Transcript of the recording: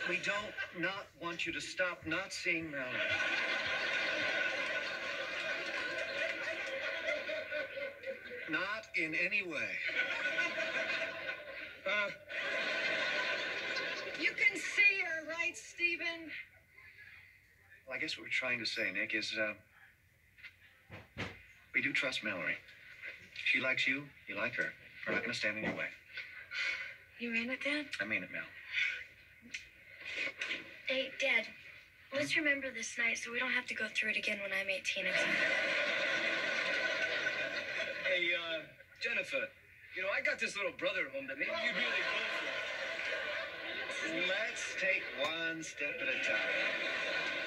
We don't not want you to stop not seeing Mallory. Not in any way. You can see her, right, Stephen? Well, I guess what we're trying to say, Nick, is we do trust Mallory. She likes you, you like her. We're not going to stand in your way. You mean it, Dad? I mean it, Mel. Hey, Dad, let's remember this night so we don't have to go through it again when I'm 18 again. Hey, Jennifer, you know, I got this little brother home that maybe you'd really go for. Let's take one step at a time.